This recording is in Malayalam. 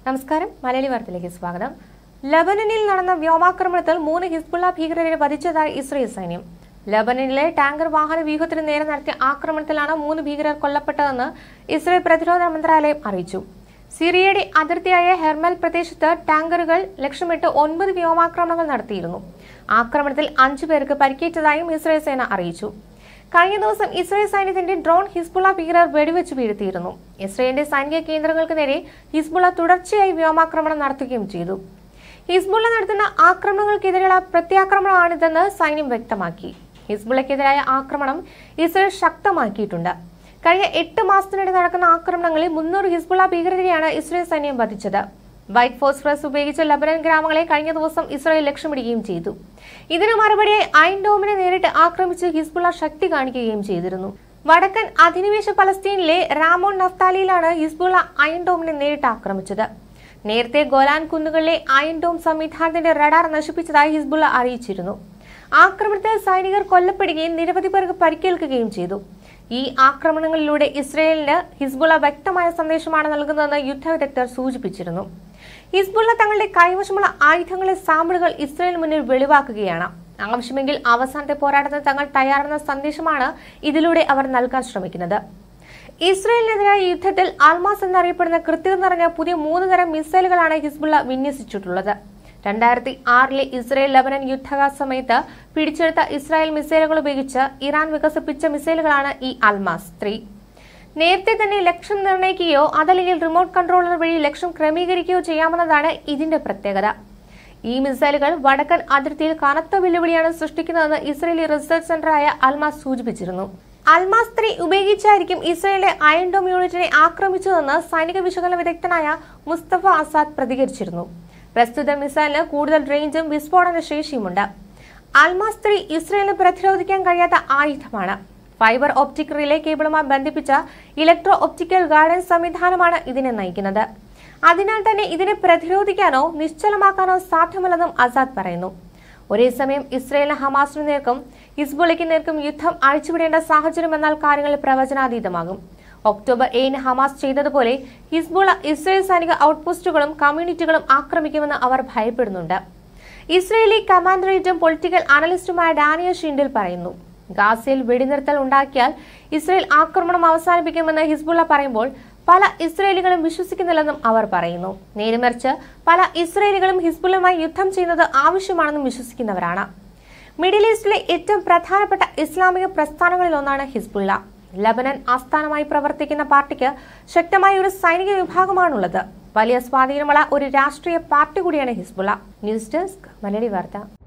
നമസ്കാരം. മലയാളി വാർത്തയിലേക്ക് സ്വാഗതം. ലബനനിൽ നടന്ന വ്യോമാക്രമണത്തിൽ 3 ഹിസ്ബുള്ള ഭീകരരെ വധിച്ചതായി ഇസ്രായേൽ സൈന്യം. ലബനനിലെ ടാങ്കർ വാഹന വ്യൂഹത്തിന് നേരെ നടത്തിയ ആക്രമണത്തിലാണ് 3 ഭീകരർ കൊല്ലപ്പെട്ടതെന്ന് ഇസ്രായേൽ പ്രതിരോധ മന്ത്രാലയം അറിയിച്ചു. സിറിയയുടെ അതിർത്തിയായ ഹെർമൽ പ്രദേശത്ത് ടാങ്കറുകൾ ലക്ഷ്യമിട്ട് 9 വ്യോമാക്രമണങ്ങൾ നടത്തിയിരുന്നു. ആക്രമണത്തിൽ 5 പേർക്ക് പരിക്കേറ്റതായും ഇസ്രായേൽ സേന അറിയിച്ചു. കഴിഞ്ഞ ദിവസം ഇസ്രായേൽ സൈന്യത്തിന്റെ ഡ്രോൺ ഹിസ്ബുള്ള ഭീകരർ വെടിവെച്ച് വീഴ്ത്തിയിരുന്നു. ഇസ്രായേലിന്റെ സൈനിക കേന്ദ്രങ്ങൾക്ക് നേരെ ഹിസ്ബുള്ള തുടർച്ചയായി വ്യോമാക്രമണം നടത്തുകയും ചെയ്തു. ഹിസ്ബുള്ള നടത്തുന്ന ആക്രമണങ്ങൾക്കെതിരെയുള്ള പ്രത്യാക്രമണമാണിതെന്ന് സൈന്യം വ്യക്തമാക്കി. ഹിസ്ബുള്ളക്കെതിരായ ആക്രമണം ഇസ്രായേൽ ശക്തമാക്കിയിട്ടുണ്ട്. കഴിഞ്ഞ 8 മാസത്തിനിടെ നടക്കുന്ന ആക്രമണങ്ങളിൽ 300 ഹിസ്ബുള്ള ഭീകരരെയാണ് ഇസ്രായേൽ സൈന്യം വധിച്ചത്. വൈറ്റ് ഫോസ്ഫറസ് ഉപയോഗിച്ച് ലബനൻ ഗ്രാമങ്ങളെ കഴിഞ്ഞ ദിവസം ഇസ്രായേൽ ലക്ഷ്യമിടുകയും ചെയ്തു. ഇതിനു മറുപടിയായി അയൺ ഡോമിനെ നേരിട്ട് ആക്രമിച്ച് ഹിസ്ബുള്ള ശക്തി കാണിക്കുകയും ചെയ്തിരുന്നു. വടക്കൻ അധിനിവേശ പലസ്തീനിലെ രാമോൺ നഫ്താലിയിലാണ് ഹിസ്ബുള്ള അയൺ ഡോമിനെ നേരിട്ട് ആക്രമിച്ചത്. നേരത്തെ ഗോലാൻ കുന്നുകളിലെ അയൺ ഡോം സംവിധാനത്തിന്റെ റഡാർ നശിപ്പിച്ചതായി ഹിസ്ബുള്ള അറിയിച്ചിരുന്നു. ആക്രമണത്തിൽ സൈനികർ കൊല്ലപ്പെടുകയും നിരവധി പേർക്ക് പരിക്കേൽക്കുകയും ചെയ്തു. ഈ ആക്രമണങ്ങളിലൂടെ ഇസ്രായേലിന് ഹിസ്ബുള്ള വ്യക്തമായ സന്ദേശമാണ് നൽകുന്നതെന്ന് യുദ്ധവിദഗ്ധർ സൂചിപ്പിച്ചിരുന്നു. ഹിസ്ബുള്ള തങ്ങളുടെ കൈവശമുള്ള ആയുധങ്ങളെ സാമ്പിളുകൾ ഇസ്രായേൽ മുന്നിൽ വെളിവാക്കുകയാണ്. ആവശ്യമെങ്കിൽ അവസാനത്തെ പോരാട്ടത്തിന് തങ്ങൾ തയ്യാറെന്ന സന്ദേശമാണ് ഇതിലൂടെ അവർ നൽകാൻ ശ്രമിക്കുന്നത്. ഇസ്രായേലിനെതിരായ യുദ്ധത്തിൽ അൽമാസ് എന്നറിയപ്പെടുന്ന കൃത്യത നിറഞ്ഞ പുതിയ 3 തരം മിസൈലുകളാണ് ഹിസ്ബുള്ള വിന്യസിച്ചിട്ടുള്ളത്. 2006 ഇസ്രായേൽ ലബനൻ യുദ്ധ സമയത്ത് പിടിച്ചെടുത്ത ഇസ്രായേൽ മിസൈലുകൾ ഉപയോഗിച്ച് ഇറാൻ വികസിപ്പിച്ച മിസൈലുകളാണ് ഈ അൽമാസ് 3. നേരത്തെ തന്നെ ലക്ഷ്യം നിർണ്ണയിക്കുകയോ അതല്ലെങ്കിൽ റിമോട്ട് കൺട്രോളർ വഴി ലക്ഷ്യം ക്രമീകരിക്കുകയോ ചെയ്യാമെന്നതാണ് ഇതിന്റെ പ്രത്യേകത. ഈ മിസൈലുകൾ വടക്കൻ അതിർത്തിയിൽ കനത്ത വെല്ലുവിളിയാണ് സൃഷ്ടിക്കുന്നതെന്ന് ഇസ്രായേലി റിസർച്ച് സെന്ററായ അൽമാസ് സൂചിപ്പിച്ചിരുന്നു. അൽമാസ് 3 ഉപയോഗിച്ചായിരിക്കും ഇസ്രായേലിലെ അയൺ ഡോം യൂണിറ്റിനെ ആക്രമിച്ചതെന്ന് സൈനിക വിശകലന വിദഗ്ധനായ മുസ്തഫ അസാദ് പ്രതികരിച്ചിരുന്നു. പ്രസ്തുത മിസൈലിന് കൂടുതൽ റേഞ്ചും വിസ്ഫോടന ശേഷിയുമുണ്ട്. അൽമാസ് 3 ഇസ്രായേലിന് പ്രതിരോധിക്കാൻ കഴിയാത്ത ആയുധമാണ്. ഫൈബർ ഓപ്റ്റിക് റിലേ കേബിളുമായി ബന്ധിപ്പിച്ച ഇലക്ട്രോ ഒപ്റ്റിക്കൽ ഗൈഡൻസ് സംവിധാനമാണ് ഇതിനെ നയിക്കുന്നത്. അതിനാൽ തന്നെ ഇതിനെ പ്രതിരോധിക്കാനോ നിശ്ചലമാക്കാനോ സാധ്യമല്ലെന്നും ആസാദ് പറയുന്നു. ഒരേ സമയം ഇസ്രായേലിന് ഹമാസിനു നേർക്കും ഹിസ്ബുള്ളയ്ക്ക് നേർക്കും യുദ്ധം അഴിച്ചുവിടേണ്ട സാഹചര്യം എന്നാൽ കാര്യങ്ങൾ പ്രവചനാതീതമാകും. ഒക്ടോബർ 7 ഹമാസ് ചെയ്തതുപോലെ ഹിസ്ബുള്ള ഇസ്രായേൽ സൈനിക ഔട്ട്പോസ്റ്റുകളും കമ്മ്യൂണിറ്റികളും ആക്രമിക്കുമെന്ന് അവർ ഭയപ്പെടുന്നുണ്ട്. ഇസ്രായേലി കമാൻഡറേറ്റും പൊളിറ്റിക്കൽ അനലിസ്റ്റുമായ ഡാനിയൽ ഷിൻഡിൽ പറയുന്നു. ഗാസയിൽ വെടിനിർത്തൽ ഉണ്ടാക്കിയാൽ ഇസ്രായേൽ ആക്രമണം അവസാനിപ്പിക്കുമെന്ന് ഹിസ്ബുള്ള പറയുമ്പോൾ പല ഇസ്രായേലികളും വിശ്വസിക്കുന്നില്ലെന്നും അവർ പറയുന്നു. നേരെമറിച്ച് പല ഇസ്രായേലികളും ഹിസ്ബുള്ളയുമായി യുദ്ധം ചെയ്യുന്നത് ആവശ്യമാണെന്നും വിശ്വസിക്കുന്നവരാണ്. മിഡിൽ ഈസ്റ്റിലെ ഏറ്റവും പ്രധാനപ്പെട്ട ഇസ്ലാമിക പ്രസ്ഥാനങ്ങളിൽ ഒന്നാണ് ഹിസ്ബുള്ള. ലബനൻ ആസ്ഥാനമായി പ്രവർത്തിക്കുന്ന പാർട്ടിക്ക് ശക്തമായ ഒരു സൈനിക വിഭാഗമാണുള്ളത്. വലിയ സ്വാധീനമുള്ള ഒരു രാഷ്ട്രീയ പാർട്ടി കൂടിയാണ് ഹിസ്ബുള്ള. ന്യൂസ് ഡെസ്ക് മലയാളി വാർത്ത.